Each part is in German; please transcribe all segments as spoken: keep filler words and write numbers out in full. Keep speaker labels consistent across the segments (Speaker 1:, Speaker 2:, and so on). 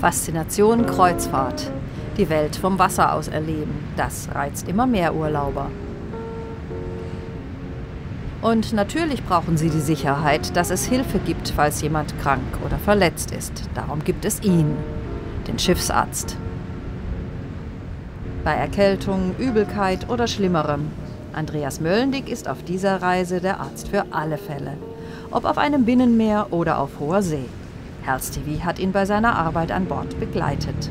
Speaker 1: Faszination Kreuzfahrt. Die Welt vom Wasser aus erleben, das reizt immer mehr Urlauber. Und natürlich brauchen sie die Sicherheit, dass es Hilfe gibt, falls jemand krank oder verletzt ist. Darum gibt es ihn, den Schiffsarzt. Bei Erkältung, Übelkeit oder Schlimmerem. Andreas Möllendick ist auf dieser Reise der Arzt für alle Fälle. Ob auf einem Binnenmeer oder auf hoher See. Herz T V hat ihn bei seiner Arbeit an Bord begleitet.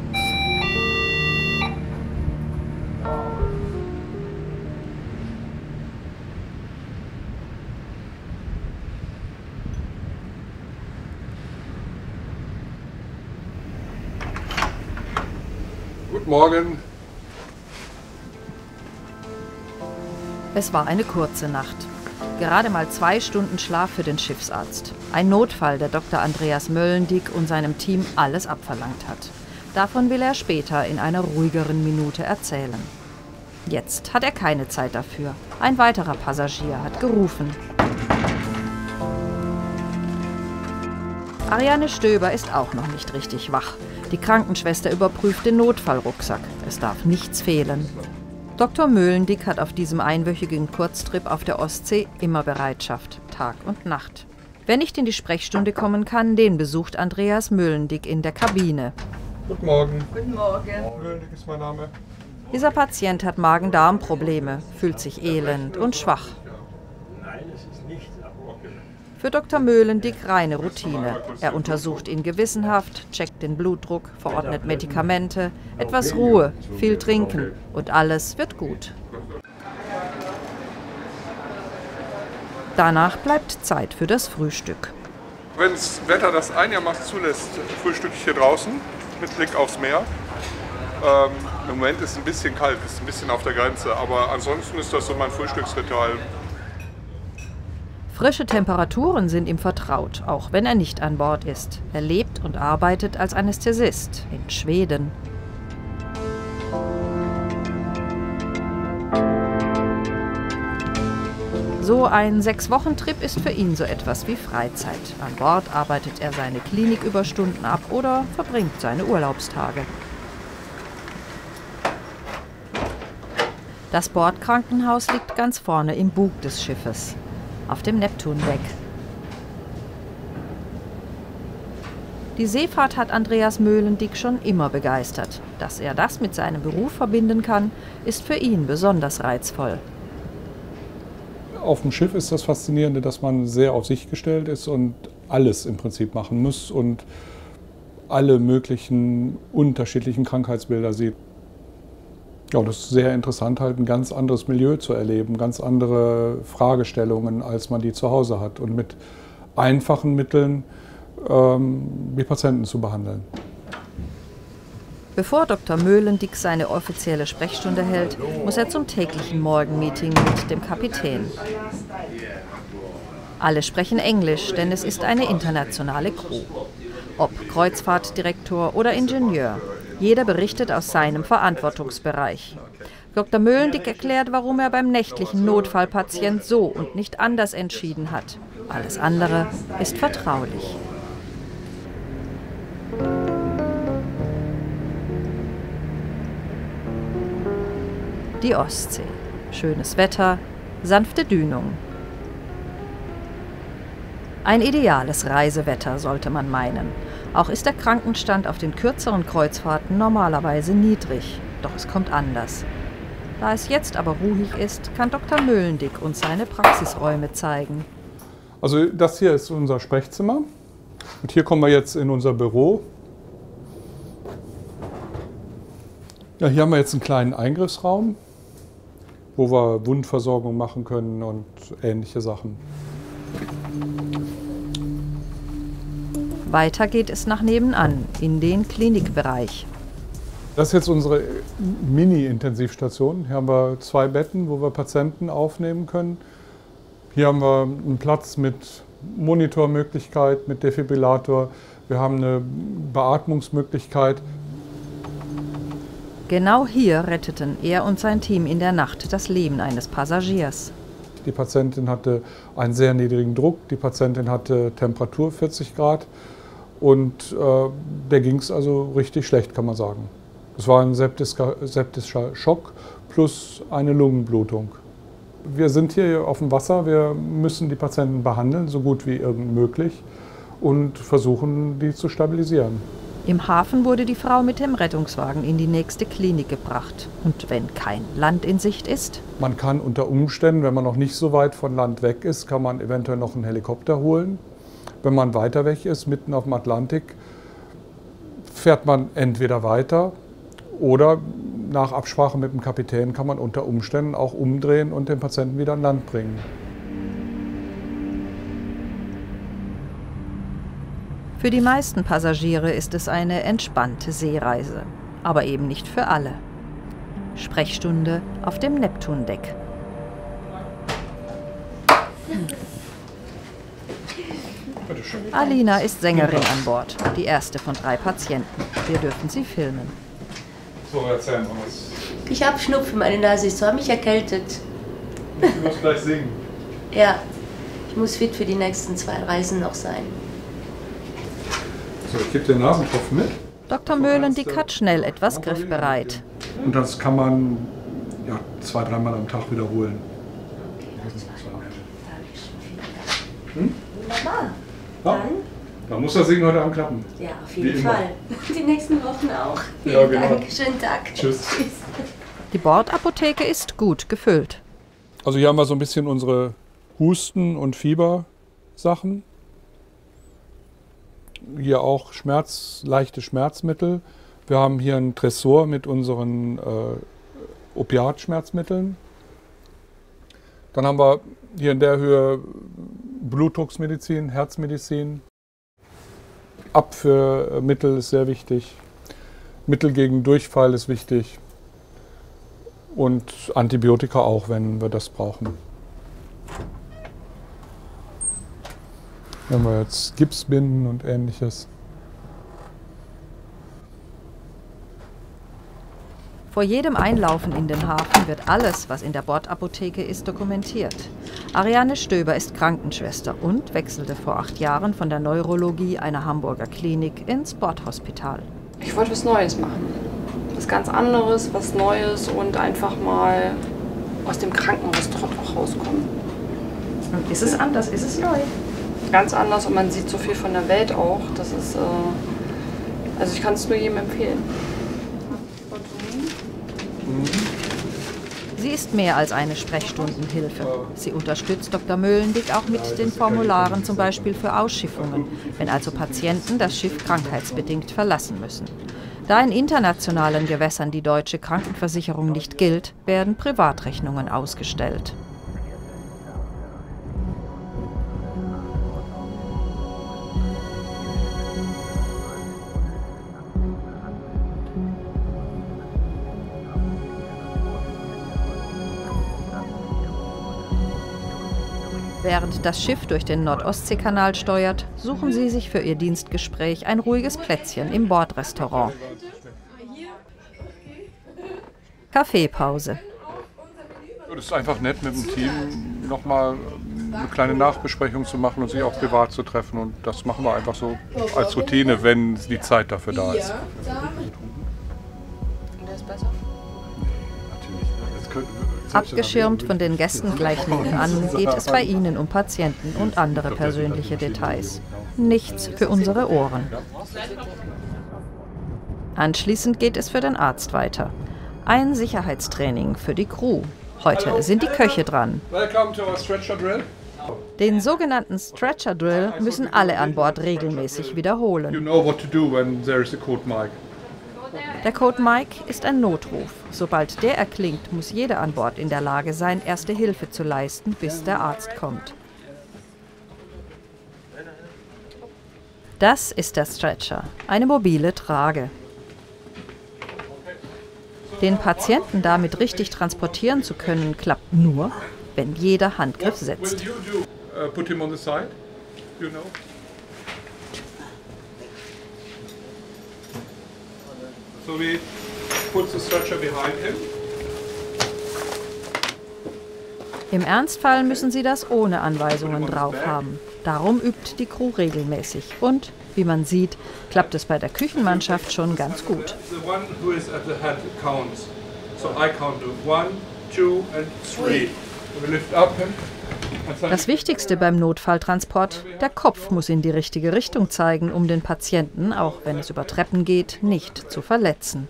Speaker 2: Guten Morgen.
Speaker 1: Es war eine kurze Nacht. Gerade mal zwei Stunden Schlaf für den Schiffsarzt. Ein Notfall, der Doktor Andreas Möllendick und seinem Team alles abverlangt hat. Davon will er später in einer ruhigeren Minute erzählen. Jetzt hat er keine Zeit dafür. Ein weiterer Passagier hat gerufen. Ariane Stöber ist auch noch nicht richtig wach. Die Krankenschwester überprüft den Notfallrucksack. Es darf nichts fehlen. Doktor Möllendick hat auf diesem einwöchigen Kurztrip auf der Ostsee immer Bereitschaft, Tag und Nacht. Wer nicht in die Sprechstunde kommen kann, den besucht Andreas Möllendick in der Kabine.
Speaker 2: Guten Morgen.
Speaker 3: Guten Morgen.
Speaker 2: Möllendick ist mein Name.
Speaker 1: Dieser Patient hat Magen-Darm-Probleme, fühlt sich elend und schwach. Für Doktor Möllendick reine Routine. Er untersucht ihn gewissenhaft, checkt den Blutdruck, verordnet Medikamente, etwas Ruhe, viel trinken und alles wird gut. Danach bleibt Zeit für das Frühstück.
Speaker 2: Wenn das Wetter das einigermaßen zulässt, frühstücke ich hier draußen mit Blick aufs Meer. Ähm, Im Moment ist es ein bisschen kalt, ist ein bisschen auf der Grenze, aber ansonsten ist das so mein Frühstücksritual.
Speaker 1: Frische Temperaturen sind ihm vertraut, auch wenn er nicht an Bord ist. Er lebt und arbeitet als Anästhesist in Schweden. So ein Sechs-Wochen-Trip ist für ihn so etwas wie Freizeit. An Bord arbeitet er seine Kliniküberstunden ab oder verbringt seine Urlaubstage. Das Bordkrankenhaus liegt ganz vorne im Bug des Schiffes, auf dem Neptundeck. Die Seefahrt hat Andreas Möllendick schon immer begeistert. Dass er das mit seinem Beruf verbinden kann, ist für ihn besonders reizvoll.
Speaker 4: Auf dem Schiff ist das Faszinierende, dass man sehr auf sich gestellt ist und alles im Prinzip machen muss und alle möglichen unterschiedlichen Krankheitsbilder sieht. Ja, das ist sehr interessant, halt ein ganz anderes Milieu zu erleben, ganz andere Fragestellungen, als man die zu Hause hat und mit einfachen Mitteln ähm, die Patienten zu behandeln.
Speaker 1: Bevor Doktor Möllendick seine offizielle Sprechstunde hält, muss er zum täglichen Morgenmeeting mit dem Kapitän. Alle sprechen Englisch, denn es ist eine internationale Crew. Ob Kreuzfahrtdirektor oder Ingenieur. Jeder berichtet aus seinem Verantwortungsbereich. Doktor Möllendick erklärt, warum er beim nächtlichen Notfallpatient so und nicht anders entschieden hat. Alles andere ist vertraulich. Die Ostsee. Schönes Wetter, sanfte Dünung. Ein ideales Reisewetter, sollte man meinen. Auch ist der Krankenstand auf den kürzeren Kreuzfahrten normalerweise niedrig. Doch es kommt anders. Da es jetzt aber ruhig ist, kann Doktor Möllendick uns seine Praxisräume zeigen.
Speaker 4: Also das hier ist unser Sprechzimmer. Und hier kommen wir jetzt in unser Büro. Ja, hier haben wir jetzt einen kleinen Eingriffsraum, wo wir Wundversorgung machen können und ähnliche Sachen.
Speaker 1: Weiter geht es nach nebenan, in den Klinikbereich.
Speaker 4: Das ist jetzt unsere Mini-Intensivstation. Hier haben wir zwei Betten, wo wir Patienten aufnehmen können. Hier haben wir einen Platz mit Monitormöglichkeit, mit Defibrillator. Wir haben eine Beatmungsmöglichkeit.
Speaker 1: Genau hier retteten er und sein Team in der Nacht das Leben eines Passagiers.
Speaker 4: Die Patientin hatte einen sehr niedrigen Druck, die Patientin hatte Temperatur vierzig Grad Und äh, der ging es also richtig schlecht, kann man sagen. Es war ein septischer, septischer Schock plus eine Lungenblutung. Wir sind hier auf dem Wasser, wir müssen die Patienten behandeln, so gut wie irgend möglich, und versuchen, die zu stabilisieren.
Speaker 1: Im Hafen wurde die Frau mit dem Rettungswagen in die nächste Klinik gebracht. Und wenn kein Land in Sicht ist?
Speaker 4: Man kann unter Umständen, wenn man noch nicht so weit von Land weg ist, kann man eventuell noch einen Helikopter holen. Wenn man weiter weg ist, mitten auf dem Atlantik, fährt man entweder weiter oder nach Absprache mit dem Kapitän kann man unter Umständen auch umdrehen und den Patienten wieder an Land bringen.
Speaker 1: Für die meisten Passagiere ist es eine entspannte Seereise, aber eben nicht für alle. Sprechstunde auf dem Neptundeck. Alina ist Sängerin an Bord, die erste von drei Patienten. Wir dürfen sie filmen.
Speaker 4: So, erzählen wir was.
Speaker 3: Ich habe Schnupfen, meine Nase ist so, mich erkältet.
Speaker 4: Du musst gleich singen.
Speaker 3: Ja, ich muss fit für die nächsten zwei Reisen noch sein.
Speaker 4: So, ich gebe den Nasentropfen mit.
Speaker 1: Doktor Möhlendick hat schnell etwas griffbereit.
Speaker 4: Und das kann man ja, zwei, dreimal am Tag wiederholen. Hm?
Speaker 3: Wunderbar.
Speaker 4: Ja,
Speaker 3: Dann?
Speaker 4: dann muss das Singen heute Abend klappen.
Speaker 3: Ja, auf jeden
Speaker 4: Wie immer.
Speaker 3: Fall. Die nächsten Wochen auch. Vielen
Speaker 4: Ja, genau.
Speaker 3: Dank. Schönen Tag.
Speaker 4: Tschüss.
Speaker 1: Die Bordapotheke ist gut gefüllt.
Speaker 4: Also hier haben wir so ein bisschen unsere Husten- und Fiebersachen. Hier auch Schmerz, leichte Schmerzmittel. Wir haben hier einen Tresor mit unseren äh, Opiatschmerzmitteln. Dann haben wir hier in der Höhe Blutdrucksmedizin, Herzmedizin. Abführmittel ist sehr wichtig. Mittel gegen Durchfall ist wichtig. Und Antibiotika auch, wenn wir das brauchen. Wenn wir jetzt Gipsbinden und Ähnliches.
Speaker 1: Vor jedem Einlaufen in den Hafen wird alles, was in der Bordapotheke ist, dokumentiert. Ariane Stöber ist Krankenschwester und wechselte vor acht Jahren von der Neurologie einer Hamburger Klinik ins Bordhospital.
Speaker 5: Ich wollte was Neues machen. Was ganz anderes, was Neues und einfach mal aus dem Krankenhaustrott auch rauskommen.
Speaker 1: Und ist es anders? Ist es neu?
Speaker 5: Ganz anders und man sieht so viel von der Welt auch. Das ist, äh, also ich kann es nur jedem empfehlen.
Speaker 1: Sie ist mehr als eine Sprechstundenhilfe. Sie unterstützt Doktor Möhlendick auch mit den Formularen, zum Beispiel für Ausschiffungen, wenn also Patienten das Schiff krankheitsbedingt verlassen müssen. Da in internationalen Gewässern die deutsche Krankenversicherung nicht gilt, werden Privatrechnungen ausgestellt. Während das Schiff durch den Nord-Ostsee-Kanal steuert, suchen sie sich für ihr Dienstgespräch ein ruhiges Plätzchen im Bordrestaurant. Kaffeepause.
Speaker 4: Es ist einfach nett, mit dem Team nochmal eine kleine Nachbesprechung zu machen und sich auch privat zu treffen. Und das machen wir einfach so als Routine, wenn die Zeit dafür da ist.
Speaker 5: Und der ist besser?
Speaker 1: Abgeschirmt von den Gästen gleich nebenan geht es bei ihnen um Patienten und andere persönliche Details. Nichts für unsere Ohren. Anschließend geht es für den Arzt weiter. Ein Sicherheitstraining für die Crew. Heute sind die Köche dran. Den sogenannten Stretcher Drill müssen alle an Bord regelmäßig wiederholen. Der Code Mike ist ein Notruf. Sobald der erklingt, muss jeder an Bord in der Lage sein, erste Hilfe zu leisten, bis der Arzt kommt. Das ist der Stretcher, eine mobile Trage. Den Patienten damit richtig transportieren zu können, klappt nur, wenn jeder Handgriff setzt.
Speaker 2: So we put the stretcher behind him.
Speaker 1: Im Ernstfall müssen sie das ohne Anweisungen drauf haben. Darum übt die Crew regelmäßig. Und, wie man sieht, klappt es bei der Küchenmannschaft schon ganz gut. Das Wichtigste beim Notfalltransport, der Kopf muss in die richtige Richtung zeigen, um den Patienten, auch wenn es über Treppen geht, nicht zu verletzen.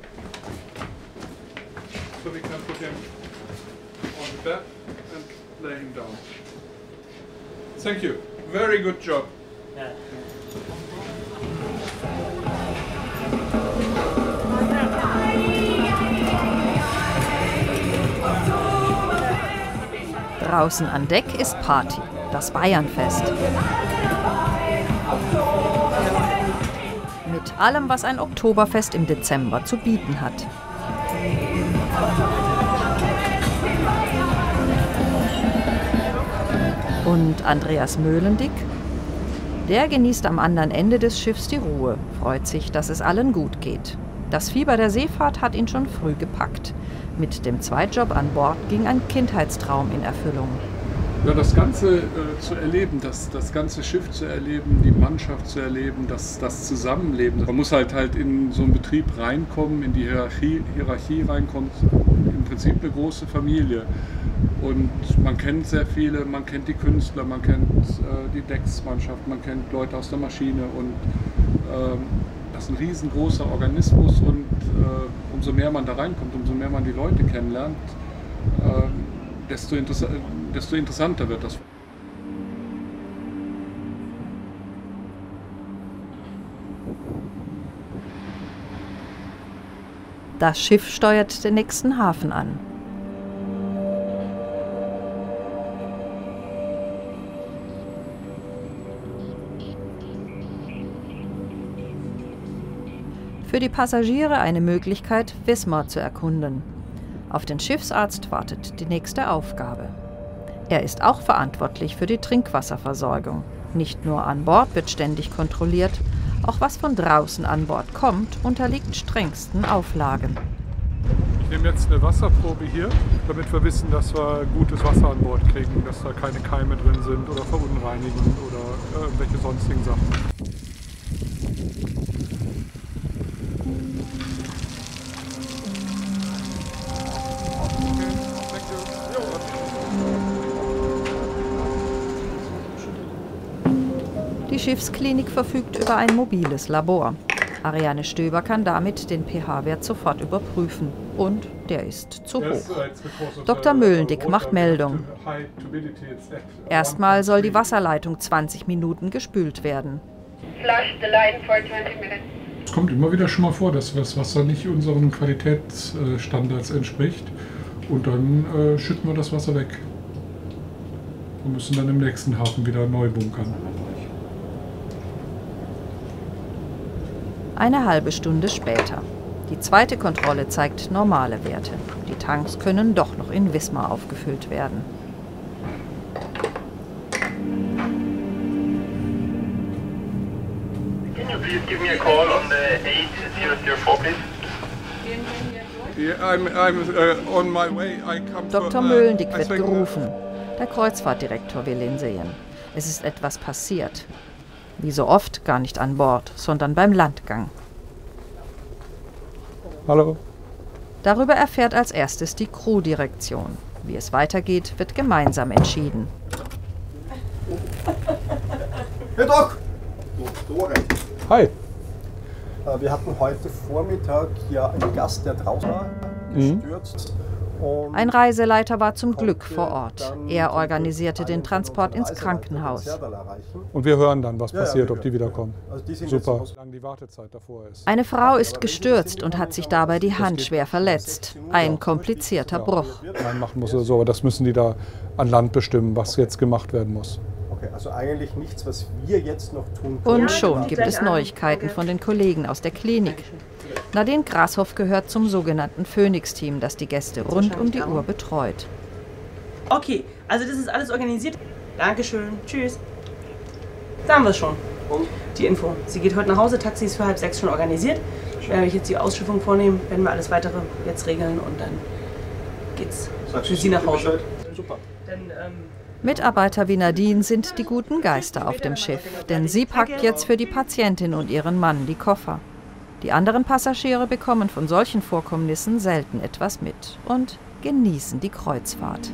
Speaker 2: Thank you. Very good job.
Speaker 1: Draußen an Deck ist Party, das Bayernfest. Mit allem, was ein Oktoberfest im Dezember zu bieten hat. Und Andreas Möhlendick? Der genießt am anderen Ende des Schiffs die Ruhe, freut sich, dass es allen gut geht. Das Fieber der Seefahrt hat ihn schon früh gepackt. Mit dem Zweitjob an Bord ging ein Kindheitstraum in Erfüllung.
Speaker 4: Ja, das Ganze äh, zu erleben, das, das ganze Schiff zu erleben, die Mannschaft zu erleben, das, das Zusammenleben. Man muss halt halt in so einen Betrieb reinkommen, in die Hierarchie, Hierarchie reinkommen. Im Prinzip eine große Familie. Und man kennt sehr viele, man kennt die Künstler, man kennt äh, die Decksmannschaft, man kennt Leute aus der Maschine. Und ähm, das ist ein riesengroßer Organismus. Und äh, umso mehr man da reinkommt, umso mehr man die Leute kennenlernt, äh, desto, interess desto interessanter wird das.
Speaker 1: Das Schiff steuert den nächsten Hafen an. Für die Passagiere eine Möglichkeit, Wismar zu erkunden. Auf den Schiffsarzt wartet die nächste Aufgabe. Er ist auch verantwortlich für die Trinkwasserversorgung. Nicht nur an Bord wird ständig kontrolliert, auch was von draußen an Bord kommt, unterliegt strengsten Auflagen.
Speaker 2: Ich nehme jetzt eine Wasserprobe hier, damit wir wissen, dass wir gutes Wasser an Bord kriegen, dass da keine Keime drin sind oder verunreinigend oder irgendwelche sonstigen Sachen.
Speaker 1: Die Schiffsklinik verfügt über ein mobiles Labor. Ariane Stöber kann damit den pH-Wert sofort überprüfen. Und der ist zu hoch. Doktor Möhlendick macht Meldung. Erstmal soll die Wasserleitung zwanzig Minuten gespült werden.
Speaker 4: Es kommt immer wieder schon mal vor, dass das Wasser nicht unseren Qualitätsstandards entspricht. Und dann äh, schütten wir das Wasser weg. Wir müssen dann im nächsten Hafen wieder neu bunkern.
Speaker 1: Eine halbe Stunde später. Die zweite Kontrolle zeigt normale Werte. Die Tanks können doch noch in Wismar aufgefüllt werden.
Speaker 6: Can you please give me a call on the eight zero zero four, please?
Speaker 2: Yeah, I'm, I'm, uh, on my way. I come
Speaker 1: Doktor
Speaker 2: to, uh,
Speaker 1: Möhlendick
Speaker 2: I
Speaker 1: wird
Speaker 2: think,
Speaker 1: gerufen. Der Kreuzfahrtdirektor will ihn sehen. Es ist etwas passiert. Wie so oft gar nicht an Bord, sondern beim Landgang.
Speaker 4: Hallo.
Speaker 1: Darüber erfährt als erstes die Crewdirektion. Wie es weitergeht, wird gemeinsam entschieden.
Speaker 7: Herr Doc! Doktore.
Speaker 4: Hi.
Speaker 7: Wir hatten heute Vormittag ja einen Gast, der draußen war, gestürzt. Und
Speaker 1: Ein Reiseleiter war zum Glück vor Ort. Er organisierte den Transport ins Krankenhaus.
Speaker 4: Und wir hören dann, was
Speaker 7: Ja, ja,
Speaker 4: passiert,
Speaker 7: wir
Speaker 4: ob die
Speaker 7: hören.
Speaker 4: wiederkommen.
Speaker 7: Also die sind
Speaker 4: Super.
Speaker 7: jetzt
Speaker 4: Wie lange die Wartezeit davor ist.
Speaker 1: Eine Frau ist gestürzt und hat sich dabei die Hand schwer verletzt. Ein komplizierter Bruch.
Speaker 4: Nein, machen muss oder so, aber das müssen die da an Land bestimmen, was jetzt gemacht werden muss.
Speaker 7: Okay, also eigentlich nichts, was wir jetzt noch tun können.
Speaker 1: Und schon gibt es Neuigkeiten von den Kollegen aus der Klinik. Nadine Grashoff gehört zum sogenannten Phoenix-Team, das die Gäste rund um die Uhr betreut.
Speaker 8: Okay, also das ist alles organisiert. Dankeschön, tschüss. Da haben wir es schon.
Speaker 7: Und?
Speaker 8: Die Info. Sie geht heute nach Hause, Taxi ist für halb sechs schon organisiert. Werde ich jetzt die Ausschiffung vornehmen, werden wir alles weitere jetzt regeln und dann geht's
Speaker 7: Sagst
Speaker 8: für
Speaker 7: du
Speaker 8: Sie nach Hause.
Speaker 7: Bescheid? Super.
Speaker 8: Dann ähm,
Speaker 1: Mitarbeiter wie Nadine sind die guten Geister auf dem Schiff, denn sie packt jetzt für die Patientin und ihren Mann die Koffer. Die anderen Passagiere bekommen von solchen Vorkommnissen selten etwas mit und genießen die Kreuzfahrt.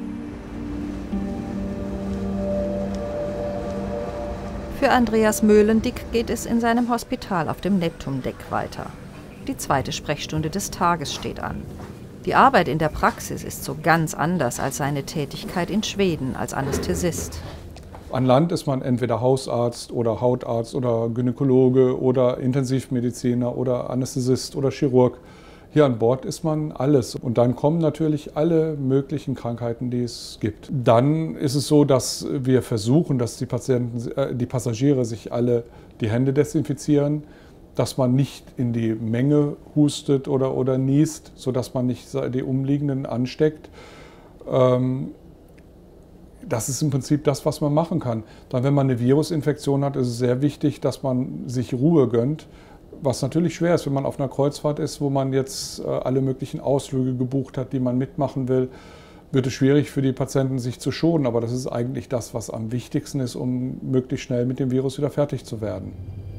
Speaker 1: Für Andreas Möhlendick geht es in seinem Hospital auf dem Neptundeck weiter. Die zweite Sprechstunde des Tages steht an. Die Arbeit in der Praxis ist so ganz anders als seine Tätigkeit in Schweden als Anästhesist.
Speaker 4: An Land ist man entweder Hausarzt oder Hautarzt oder Gynäkologe oder Intensivmediziner oder Anästhesist oder Chirurg. Hier an Bord ist man alles. Und dann kommen natürlich alle möglichen Krankheiten, die es gibt. Dann ist es so, dass wir versuchen, dass die Patienten, äh, die Passagiere sich alle die Hände desinfizieren, dass man nicht in die Menge hustet oder, oder niest, sodass man nicht die Umliegenden ansteckt. Ähm, das ist im Prinzip das, was man machen kann. Dann, wenn man eine Virusinfektion hat, ist es sehr wichtig, dass man sich Ruhe gönnt, was natürlich schwer ist, wenn man auf einer Kreuzfahrt ist, wo man jetzt äh, alle möglichen Ausflüge gebucht hat, die man mitmachen will, wird es schwierig für die Patienten, sich zu schonen. Aber das ist eigentlich das, was am wichtigsten ist, um möglichst schnell mit dem Virus wieder fertig zu werden.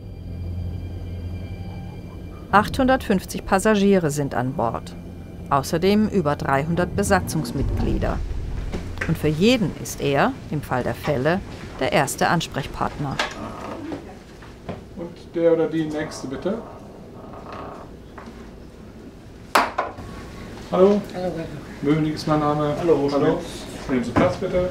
Speaker 1: achthundertfünfzig Passagiere sind an Bord. Außerdem über dreihundert Besatzungsmitglieder. Und für jeden ist er, im Fall der Fälle, der erste Ansprechpartner.
Speaker 4: Und der oder die nächste, bitte. Hallo.
Speaker 9: Hallo.
Speaker 4: Möhlendick ist mein Name.
Speaker 2: Hallo.
Speaker 4: Hallo. Nehmen Sie Platz, bitte.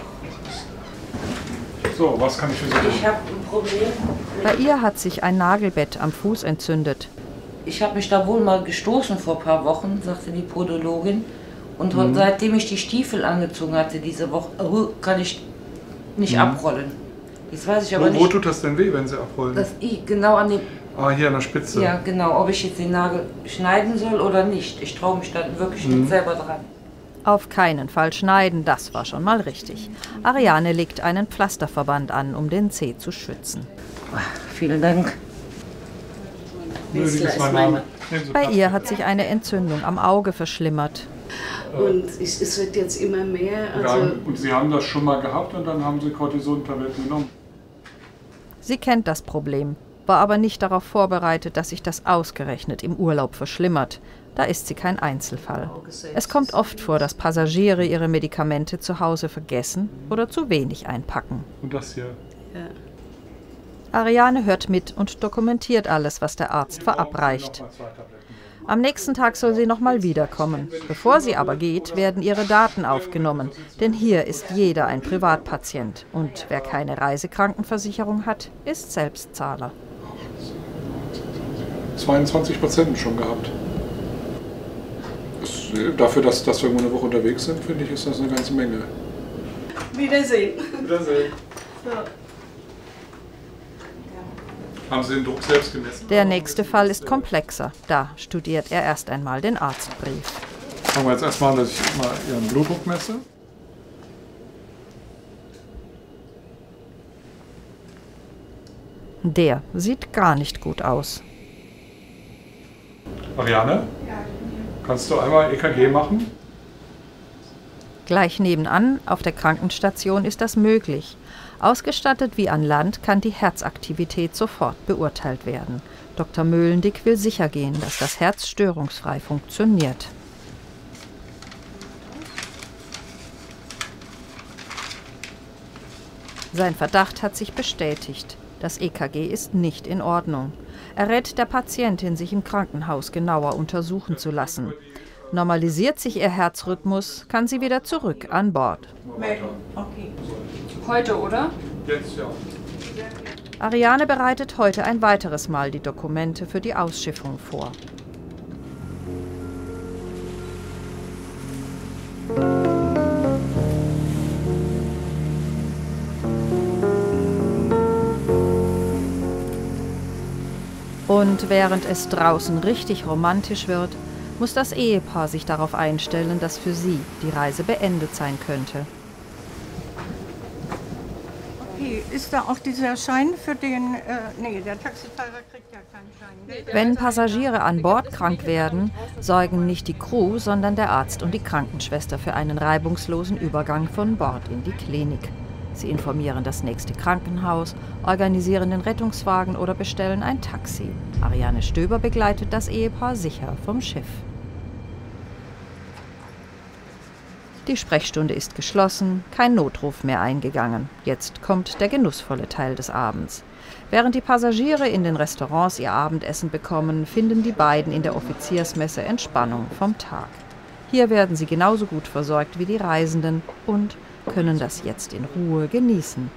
Speaker 4: So, was kann ich für Sie tun?
Speaker 9: Ich habe ein Problem.
Speaker 1: Bei ihr hat sich ein Nagelbett am Fuß entzündet.
Speaker 9: Ich habe mich da wohl mal gestoßen vor ein paar Wochen, sagte die Podologin. Und mhm. seitdem ich die Stiefel angezogen hatte diese Woche, kann ich nicht mhm. abrollen. Jetzt weiß ich aber
Speaker 4: wo,
Speaker 9: nicht.
Speaker 4: Wo tut das denn weh, wenn Sie abrollen?
Speaker 9: Das ich genau an dem.
Speaker 4: Ah, hier an der Spitze.
Speaker 9: Ja, genau. Ob ich jetzt den Nagel schneiden soll oder nicht. Ich traue mich da wirklich mhm. nicht selber dran.
Speaker 1: Auf keinen Fall schneiden, das war schon mal richtig. Ariane legt einen Pflasterverband an, um den Zeh zu schützen.
Speaker 9: Ach, vielen Dank.
Speaker 4: Möhlendick ist mein Name.
Speaker 1: Bei ihr hat sich eine Entzündung am Auge verschlimmert.
Speaker 10: Und es, es wird jetzt immer mehr. Also
Speaker 4: haben, und Sie haben das schon mal gehabt und dann haben Sie Cortison-Tabletten genommen?
Speaker 1: Sie kennt das Problem, war aber nicht darauf vorbereitet, dass sich das ausgerechnet im Urlaub verschlimmert. Da ist sie kein Einzelfall. Es kommt oft vor, dass Passagiere ihre Medikamente zu Hause vergessen oder zu wenig einpacken.
Speaker 4: Und das hier?
Speaker 10: Ja.
Speaker 1: Ariane hört mit und dokumentiert alles, was der Arzt verabreicht. Am nächsten Tag soll sie nochmal wiederkommen. Bevor sie aber geht, werden ihre Daten aufgenommen. Denn hier ist jeder ein Privatpatient. Und wer keine Reisekrankenversicherung hat, ist Selbstzahler.
Speaker 4: zweiundzwanzig Patienten schon gehabt. Das, dafür, dass, dass wir eine Woche unterwegs sind, finde ich, ist das eine ganze Menge.
Speaker 10: Wiedersehen.
Speaker 4: Wiedersehen.
Speaker 10: So.
Speaker 4: Haben Sie den Druck selbst gemessen?
Speaker 1: Der nächste Fall ist komplexer. Da studiert er erst einmal den Arztbrief.
Speaker 4: Fangen wir jetzt erstmal an, dass ich mal Ihren Blutdruck messe.
Speaker 1: Der sieht gar nicht gut aus.
Speaker 4: Ariane, kannst du einmal E K G machen?
Speaker 1: Gleich nebenan, auf der Krankenstation, ist das möglich. Ausgestattet wie an Land kann die Herzaktivität sofort beurteilt werden. Doktor Möhlendick will sicher gehen, dass das Herz störungsfrei funktioniert. Sein Verdacht hat sich bestätigt. Das E K G ist nicht in Ordnung. Er rät der Patientin, sich im Krankenhaus genauer untersuchen zu lassen. Normalisiert sich ihr Herzrhythmus, kann sie wieder zurück an Bord.
Speaker 5: Okay. Heute, oder?
Speaker 4: Jetzt, ja.
Speaker 1: Ariane bereitet heute ein weiteres Mal die Dokumente für die Ausschiffung vor. Und während es draußen richtig romantisch wird, muss das Ehepaar sich darauf einstellen, dass für sie die Reise beendet sein könnte.
Speaker 5: Okay,
Speaker 11: ist da auch dieser Schein für den, äh, nee, der Taxifahrer kriegt ja keinen Schein.
Speaker 1: Wenn Passagiere an Bord krank werden, sorgen nicht die Crew, sondern der Arzt und die Krankenschwester für einen reibungslosen Übergang von Bord in die Klinik. Sie informieren das nächste Krankenhaus, organisieren den Rettungswagen oder bestellen ein Taxi. Ariane Stöber begleitet das Ehepaar sicher vom Schiff. Die Sprechstunde ist geschlossen, kein Notruf mehr eingegangen. Jetzt kommt der genussvolle Teil des Abends. Während die Passagiere in den Restaurants ihr Abendessen bekommen, finden die beiden in der Offiziersmesse Entspannung vom Tag. Hier werden sie genauso gut versorgt wie die Reisenden und können das jetzt in Ruhe genießen.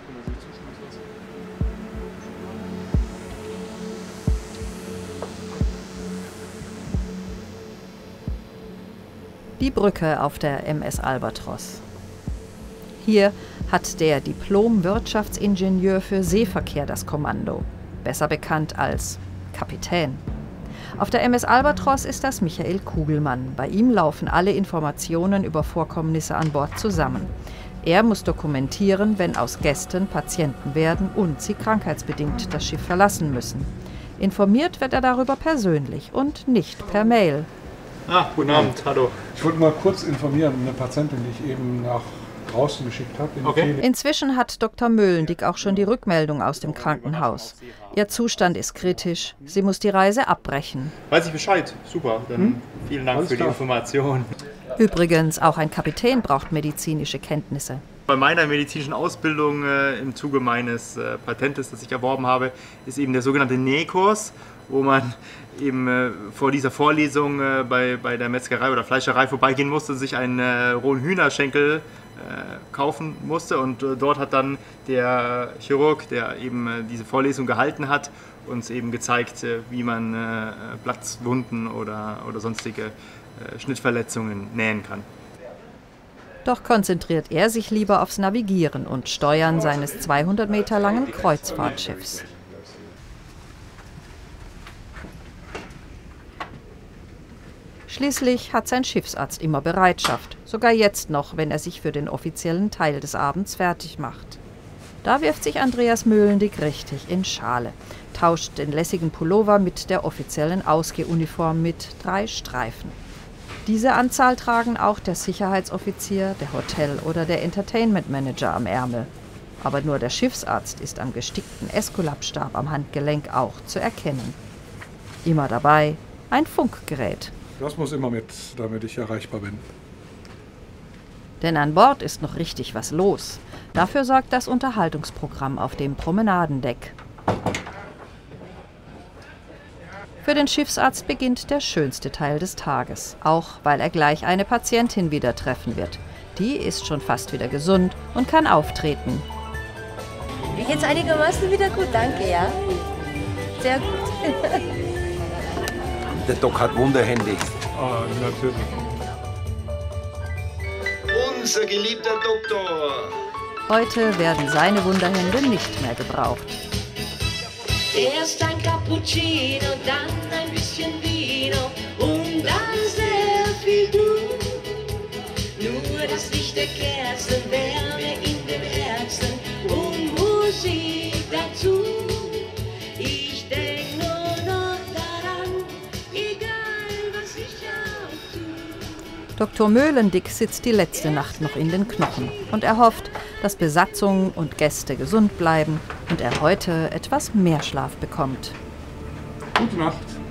Speaker 1: Die Brücke auf der M S Albatros. Hier hat der Diplom-Wirtschaftsingenieur für Seeverkehr das Kommando, besser bekannt als Kapitän. Auf der M S Albatros ist das Michael Kugelmann. Bei ihm laufen alle Informationen über Vorkommnisse an Bord zusammen. Er muss dokumentieren, wenn aus Gästen Patienten werden und sie krankheitsbedingt das Schiff verlassen müssen. Informiert wird er darüber persönlich und nicht per Mail.
Speaker 12: Ah, guten Abend, hallo.
Speaker 4: Ich wollte mal kurz informieren, eine Patientin, die ich eben nach draußen geschickt habe. In
Speaker 1: okay. Inzwischen hat Doktor Möhlendick auch schon die Rückmeldung aus dem Krankenhaus. Ihr Zustand ist kritisch. Sie muss die Reise abbrechen.
Speaker 12: Weiß ich Bescheid. Super. Dann hm? vielen Dank Alles für klar. die Information.
Speaker 1: Übrigens, auch ein Kapitän braucht medizinische Kenntnisse.
Speaker 12: Bei meiner medizinischen Ausbildung äh, im Zuge meines äh, Patentes, das ich erworben habe, ist eben der sogenannte Nähkurs, wo man eben äh, vor dieser Vorlesung äh, bei, bei der Metzgerei oder Fleischerei vorbeigehen musste, sich einen äh, rohen Hühnerschenkel äh, kaufen musste und äh, dort hat dann der Chirurg, der eben äh, diese Vorlesung gehalten hat, uns eben gezeigt, äh, wie man äh, Platzwunden oder, oder sonstige äh, Schnittverletzungen nähen kann.
Speaker 1: Doch konzentriert er sich lieber aufs Navigieren und Steuern seines zweihundert Meter langen Kreuzfahrtschiffs. Schließlich hat sein Schiffsarzt immer Bereitschaft, sogar jetzt noch, wenn er sich für den offiziellen Teil des Abends fertig macht. Da wirft sich Andreas Möhlendick richtig in Schale, tauscht den lässigen Pullover mit der offiziellen Ausgehuniform mit drei Streifen. Diese Anzahl tragen auch der Sicherheitsoffizier, der Hotel- oder der Entertainment-Manager am Ärmel. Aber nur der Schiffsarzt ist am gestickten Eskulapstab am Handgelenk auch zu erkennen. Immer dabei ein Funkgerät.
Speaker 4: Das muss immer mit, damit ich erreichbar bin.
Speaker 1: Denn an Bord ist noch richtig was los. Dafür sorgt das Unterhaltungsprogramm auf dem Promenadendeck. Für den Schiffsarzt beginnt der schönste Teil des Tages, auch weil er gleich eine Patientin wieder treffen wird. Die ist schon fast wieder gesund und kann auftreten.
Speaker 3: Mir geht's einigermaßen wieder gut, danke, ja. Sehr gut.
Speaker 13: Der Doc hat Wunderhände.
Speaker 4: Ah, natürlich.
Speaker 13: Unser geliebter Doktor.
Speaker 1: Heute werden seine Wunderhände nicht mehr gebraucht.
Speaker 14: Erst ein Cappuccino, dann ein bisschen Vino und dann sehr viel Du. Nur das Licht der Kerzen, Wärme in den Herzen und Musik dazu. Ich denk nur noch daran, egal was ich auch tue.
Speaker 1: Doktor Möhlendick sitzt die letzte Nacht noch in den Knochen und er hofft, dass Besatzung und Gäste gesund bleiben und er heute etwas mehr Schlaf bekommt.
Speaker 4: Gute Nacht.